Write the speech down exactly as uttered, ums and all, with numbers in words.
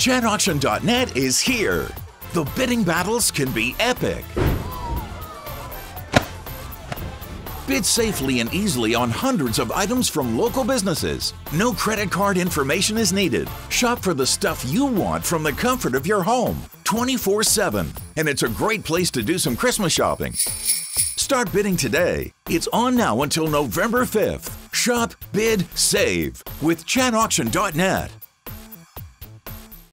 Chat Auction dot net is here. The bidding battles can be epic. Bid safely and easily on hundreds of items from local businesses. No credit card information is needed. Shop for the stuff you want from the comfort of your home, twenty-four seven. And it's a great place to do some Christmas shopping. Start bidding today. It's on now until November fifth. Shop, bid, save with Chat Auction dot net.